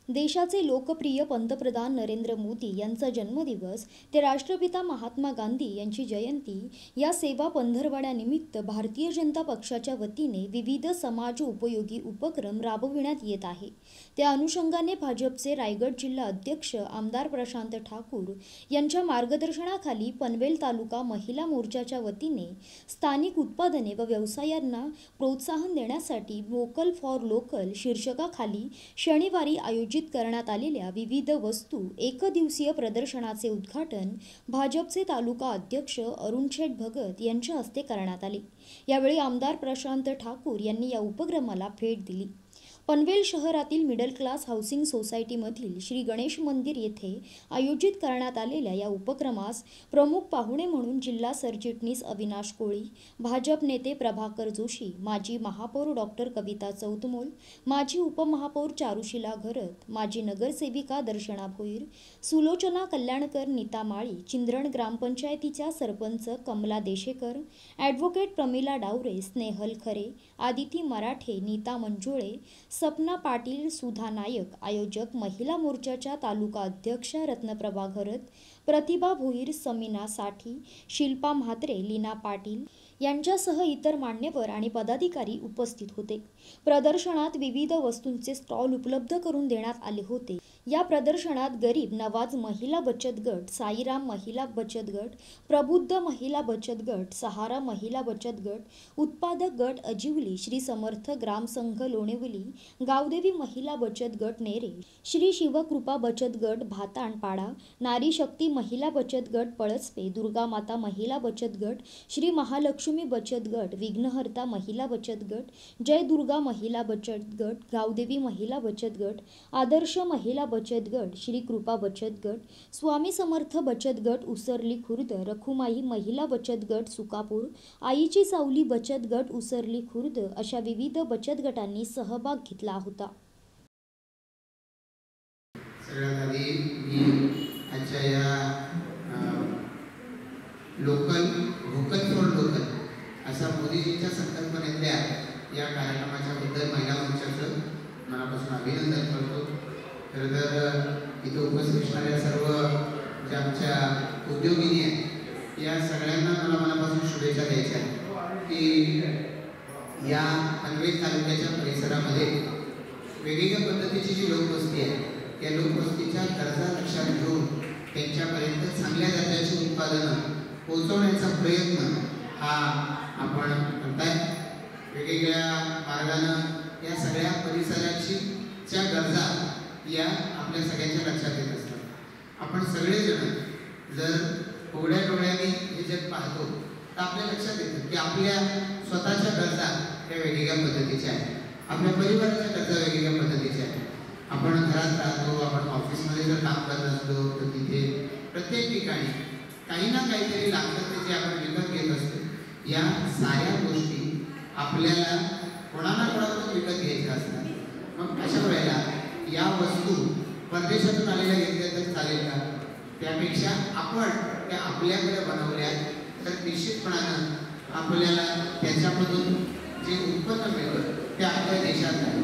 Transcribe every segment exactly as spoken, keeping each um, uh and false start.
देशाचे लोकप्रिय पंतप्रधान नरेंद्र मोदी यांचा जन्मदिवस ते राष्ट्रपिता महात्मा गांधी यांची जयंती या सेवा पंधरवड्यानिमित्त भारतीय जनता पक्षाच्या वतीने विविध समाज उपयोगी उपक्रम राबविण्यात येत आहे। त्या अनुषंगाने भाजपचे रायगड जिल्हा अध्यक्ष आमदार प्रशांत ठाकूर यांच्या मार्गदर्शनाखाली पनवेल तालुका महिला मोर्चाच्या वतीने स्थानिक उत्पादने व व्यवसायांना प्रोत्साहन देण्यासाठी वोकल फॉर लोकल शीर्षकाखाली शनिवारी आयोजित करण्यात आलेल्या विविध वस्तू एकदिवसीय प्रदर्शनाचे उद्घाटन भाजपचे तालुका अध्यक्ष अरुण शेठ भगत यांच्या हस्ते करण्यात आले। यावेळी आमदार प्रशांत ठाकूर यांनी या उपक्रमाला भेट दिली। पनवेल शहरातील मिडल क्लास हाऊसिंग सोसायटीमधील श्री गणेश मंदिर येथे आयोजित करण्यात आलेल्या या उपक्रमास प्रमुख पाहुणे म्हणून जिल्हा सरचिटणीस अविनाश कोळी, भाजप नेते प्रभाकर जोशी, माजी महापौर डॉक्टर कविता चौतमोल, माजी उपमहापौर चारुशिला घरत, माजी नगरसेविका दर्शना भोईर, सुलोचना कल्याणकर, नीता माळी, चिंद्रण ग्रामपंचायतीच्या सरपंच कमला देशेकर, ॲडव्होकेट प्रमिला डावरे, स्नेहल खरे, आदिती मराठे, नीता मंजुळे, सपना पाटील, सुधा नायक, आयोजक महिला मोर्चाच्या तालुका अध्यक्ष रत्नप्रभा घरत, प्रतिभा भोईर, समीना साठी, शिल्पा म्हात्रे, लीना पाटील यांच्यासह इतर मान्यवर आणि पदाधिकारी उपस्थित होते। प्रदर्शनात विविध वस्तूंचे स्टॉल उपलब्ध करून देण्यात आले होते। या प्रदर्शनात गरीब नवाज महिला बचत गट, साईराम महिला बचत गट, प्रबुद्ध महिला बचत गट, सहारा महिला बचत गट, उत्पादक गट अजिवली, श्री समर्थ ग्राम संघ लोणेवली, गावदेवी महिला बचत गट नेरे, श्री शिवकृपा बचत गट भाताणपाडा, नारी शक्ती महिला बचत गट पळसपे, दुर्गा माता महिला बचत गट, श्री महालक्ष्मी बचत गट, विघ्नहर्ता महिला बचत गट, जय दुर्गा महिला बचत गट, गावदेवी महिला बचत गट, आदर्श महिला बचत गट, श्री कृपा बचत गट, स्वामी समर्थ बचत गट उसरली खुर्द, रखुमाई महिला बचत गट सुकापूर, आईची सावली बचत गट उसरली खुर्द अशा विविध बचत गटांनी सहभाग घेतला होता। सगळ्यात आधी मी आजच्या या लोकल व्होकल फॉर लोकल अशा मोदीजींच्या संकल्पनेतल्या या कार्यक्रमाच्या बद्दल महिला मोर्चाचं मनापासून अभिनंदन करतो। खरं तर इथं उपस्थित असणाऱ्या सर्व ज्या आमच्या उद्योगिनी आहेत या सगळ्यांना मला मनापासून शुभेच्छा द्यायच्या आहेत की या पनवेल तालुक्याच्या परिसरामध्ये वेगवेगळ्या पद्धतीची जी लोकवस्ती आहे या लोकवस्तीच्या गरजा लक्षात घेऊन त्यांच्यापर्यंत चांगल्या दर्जाची उत्पादनं पोहोचवण्याचा प्रयत्न हा आपण करताय। वेगवेगळ्या मार्गानं या सगळ्या परिसराची च्या गरजा या आपल्या सगळ्यांच्या लक्षात येत असतात। आपण सगळेजण जर उघड्या डोळ्यांनी हे जग पाहतो तर आपल्या लक्षात येतं की आपल्या स्वतःच्या गरजा या वेगवेगळ्या पद्धतीच्या आहेत, आपल्या परिवाराच्या गरजा वेगवेगळ्या पद्धतीच्या आहेत। आपण घरात राहतो, आपण ऑफिसमध्ये जर काम करत असतो तर तिथे प्रत्येक ठिकाणी काही ना काहीतरी लागतं ते जे आपण विकत घेत असतो। या साऱ्या गोष्टी आपल्याला कोणाला कोणाकडून विकत घ्यायच्या असतात। मग अशा वेळेला या वस्तू परदेशातून आलेल्या घेतल्या तर चालेल का? त्यापेक्षा आपण त्या आपल्याकडे बनवल्या तर निश्चितपणानं आपल्याला त्याच्यामधून जे उत्पन्न मिळतं ते आपल्या देशात आहे।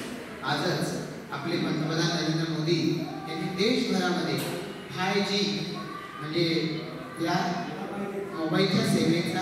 आजच आपले पंतप्रधान नरेंद्र मोदी यांनी देशभरामध्ये फाय जी म्हणजे या मोबाईलच्या सेवेचा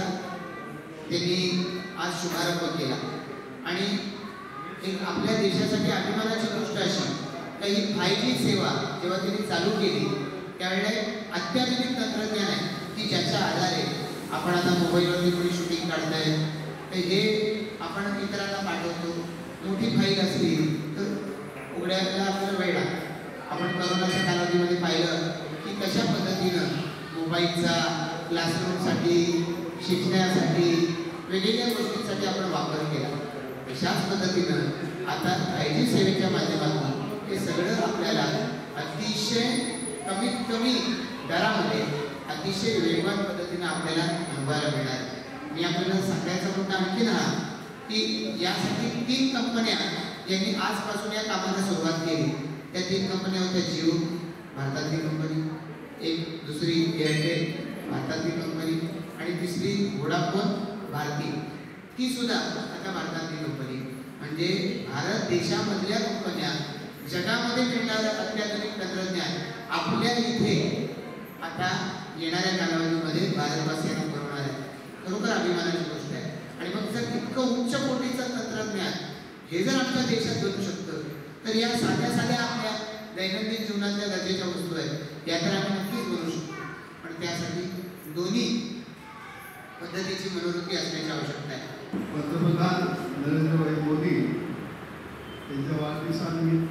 त्यांनी आज शुभारंभ केला आणि एक आपल्या देशासाठी अभिमानाची गोष्ट अशी काही फाय जी सेवा जेव्हा त्यांनी चालू केली त्यावेळेला अत्याधुनिक तंत्रज्ञान आहे की ज्याच्या आधारे आपण आता मोबाईलवरती कोणी शूटिंग काढताय तर हे आपण मित्रांना पाठवतो। मोठी फाईल असली तर उघड्याला आपल्याला वेळ लागतो। आपण करोनाच्या कालावधीमध्ये पाहिलं की कशा पद्धतीनं मोबाईलचा क्लासरूमसाठी, शिकण्यासाठी, वेगवेगळ्या गोष्टींसाठी आपण वापर केला। अशाच पद्धतीनं आता फाय जी सेवेच्या माध्यमातून हे सगळं आपल्याला अतिशय कमीत कमी दरामध्ये अतिशय वेगवान पद्धतीनं आपल्याला अनुभवायला मिळणार। मी आपल्याला सांगायचा मुद्दा आणखीन हा की यासाठी तीन कंपन्या यांनी आजपासून या कामाला सुरुवात केली। त्या तीन कंपन्या होत्या जिओ भारतातली कंपनी, एक दुसरी एअरटेल भारतातली कंपनी आणि तिसरी वोडाफोन भारती, ती सुद्धा आता भारतातली कंपनी। म्हणजे भारत देशामधल्या कंपन्या जगामध्ये मिळणारं अत्याधुनिक तंत्रज्ञान आपल्या इथे आता येणाऱ्या कालावधीमध्ये भारतवासियांना पुरवणार आहे. खरोखर अभिमानाची गोष्ट आहे. आणि मग जर इतकं उच्च कोटीचं तंत्रज्ञान हे जर आमच्या देशात बनू शकतं, तर या साध्या साध्या आपल्या दैनंदिन जीवनातल्या गरजेच्या वस्तू आहेत या तर आम्ही नक्कीच बनवू शकतो. पण त्यासाठी दोन्ही पद्धतीची मनोवृत्ती असण्याची आवश्यकता आहे. पंतप्रधान नरेंद्रभाई मोदी यांच्या वाढदिवसानिमित्त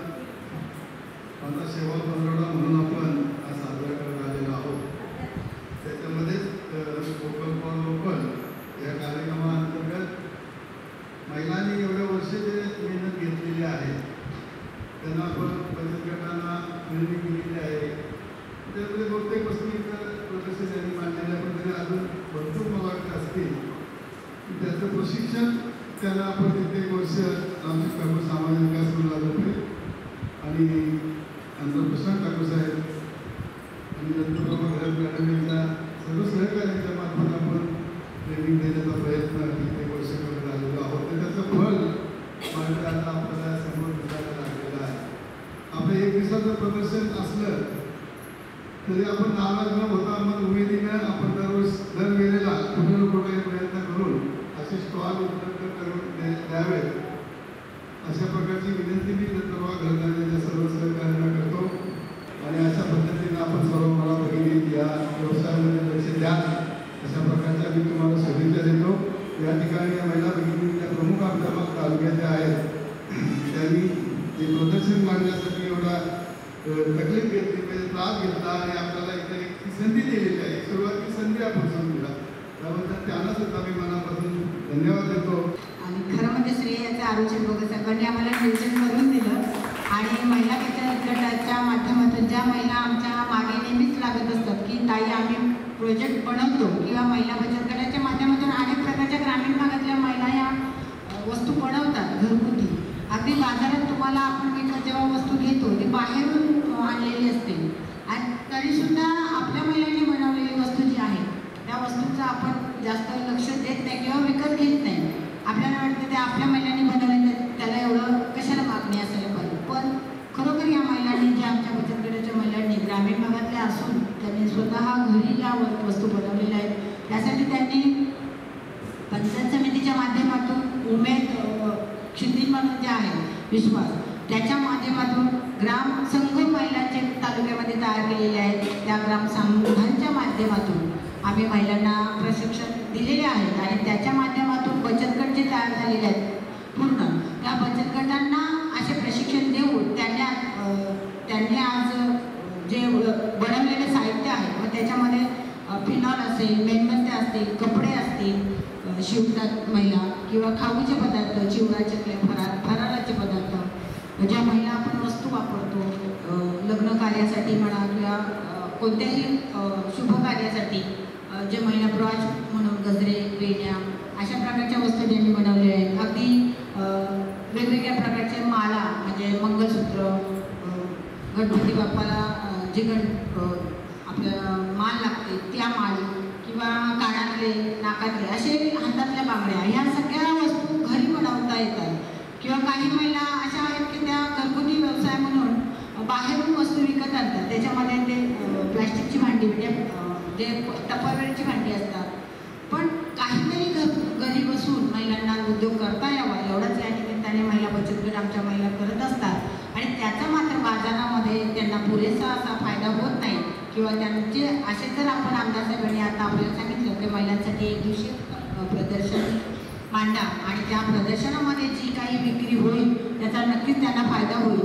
माझा सेवा पंधरवडा म्हणून आपण हा साजरा करत आलेलो आहोत. त्याच्यामध्येच लोकल फॉर लोकल या कार्यक्रमाअंतर्गत महिलांनी एवढ्या वर्ष जे मेहनत घेतलेली आहे त्यांना आपण बचत गटांना विनंती केलेली आहे. त्यामध्ये बहुतेक वस्तू इतर प्रदर्शन त्यांनी मांडलेल्या पण तरी अजून भरपूर मला वाटतं असतील. त्याचं प्रशिक्षण त्यांना आपण कित्येक वर्ष आमचे ठाकूर सामाजिक विकास मंडळातर्फे आणि आमचं प्रशांत ठाकूर साहेब आणि दत्तप्रभा घरात मॅडम यांच्या सर्व सहकार्यांच्या मार्फत आपण ट्रेनिंग देण्याचा प्रयत्न कित्येक वर्ष करत आलेलो आहोत. तर त्याचं फळ माझ्या आता आपल्याला समोर दिसायला लागलेलं आहे. आपलं एक दिवसाचं प्रदर्शन असलं तरी आपण नाराज न होता मग उमेदीनं आपण दररोज दर वेळेला कुठे ना कुठे प्रयत्न करून असे स्टॉल उपलब्ध करून द्यावेत अशा प्रकारची विनंती मी दत्तप्रभा घरदारांच्या सर्व सहकार्यांना करतो. आणि अशा पद्धतीने आपण सर्व मला भगिनी या व्यवसायामध्ये लक्ष द्या अशा प्रकारच्या मी तुम्हाला शुभेच्छा देतो. या ठिकाणी या महिला भगिनी ज्या प्रमुख आमच्या तालुक्याच्या आहेत त्यांनी ते प्रदर्शन मांडण्यासाठी एवढा तकलीफ घेतली म्हणजे त्रास घेतला आणि आपल्याला इथे एक संधी दिलेली आहे. सुरुवातीची संधी आपण समजूया त्याबद्दल त्यांना सुद्धा मी मनापासून धन्यवाद देतो. आणि खरं म्हणजे श्रेय याचं आरोचन बघत साहेबांनी आम्हाला नियोजन करून दिलं. आणि महिला बचत गटाच्या माध्यमातून ज्या महिला आमच्या मागे नेहमीच लागत असतात की ताई आम्ही प्रोजेक्ट बनवतो किंवा महिला बचत गटाच्या माध्यमातून अनेक प्रकारच्या ग्रामीण भागातल्या महिला या वस्तू बनवतात घरगुती. अगदी बाजारात तुम्हाला आपण विकत जेव्हा वस्तू घेतो ती बाहेरून आणलेली असते आणि तरीसुद्धा आपल्या महिलांनी बनवलेली वस्तू जी आहे त्या वस्तूंचं आपण जास्त लक्ष देत नाही किंवा विकत घेत नाही. आपल्याला वाटतं ते आपल्या महिलांनी बनवले त्याला एवढं कशाला मागणी असायला पाहिजे. पण खरोखर या महिलांनी ज्या आमच्या बचत गटाच्या महिलांनी ग्रामीण भागातल्या असून त्यांनी स्वतः घरी या वस्तू बनवलेल्या आहेत. त्यासाठी त्यांनी पंचायत समितीच्या माध्यमातून उमेद क्षितिज म्हणून जे आहे विश्वास त्याच्या माध्यमातून ग्राम संघ महिलांचे तालुक्यामध्ये तयार केलेले आहेत. त्या ग्राम संघांच्या माध्यमातून आम्ही महिलांना प्रशिक्षण दिलेले आहेत आणि त्याच्या माध्यमातून बचत गट जे तयार झालेले आहेत पूर्ण त्या बचत गटांना असे प्रशिक्षण देऊन त्यांनी त्यांनी आज जे बनवलेले साहित्य आहे व त्याच्यामध्ये फिनॉल असेल मेणबत्त्या असतील कपडे असतील शिवतात महिला किंवा खाऊचे पदार्थ चिवडा चकल्या फरार फराळाचे पदार्थ ज्या महिला आपण वस्तू वापरतो लग्न कार्यासाठी म्हणा किंवा कोणत्याही शुभ कार्यासाठी जे महिला ब्रॉच म्हणून गजरे वेण्या अशा प्रकारच्या वस्तू ज्यांनी बनवल्या आहेत. अगदी वेगवेगळ्या प्रकारचे माला म्हणजे मंगलसूत्र गणपती बाप्पाला जे गण आपल्याला माल लागते त्या माळी किंवा कानातले नाकातले असे हातातल्या बांगड्या ह्या सगळ्या वस्तू घरी बनवता येतात. किंवा काही महिला अशा आहेत की त्या घरगुती व्यवसाय म्हणून बाहेरून वस्तू विकत आणतात. त्याच्यामध्ये ते प्लॅस्टिकची भांडी म्हणजे जे टपरवेअरची भांडी असतात. पण काहीतरी घर घरी बसून महिलांना उद्योग करता यावा एवढाच या निमित्ताने महिला बचत गट आमच्या महिला करत असतात आणि त्याचा मात्र बाजारामध्ये त्यांना पुरेसा असा फायदा होत नाही किंवा त्यांचे असे जर आपण आमदार साहेबांनी आता आपल्याला सांगितलं की महिलांसाठी एक दिवशी प्रदर्शन मांडा आणि त्या प्रदर्शनामध्ये जी काही विक्री होईल त्याचा नक्कीच त्यांना फायदा होईल.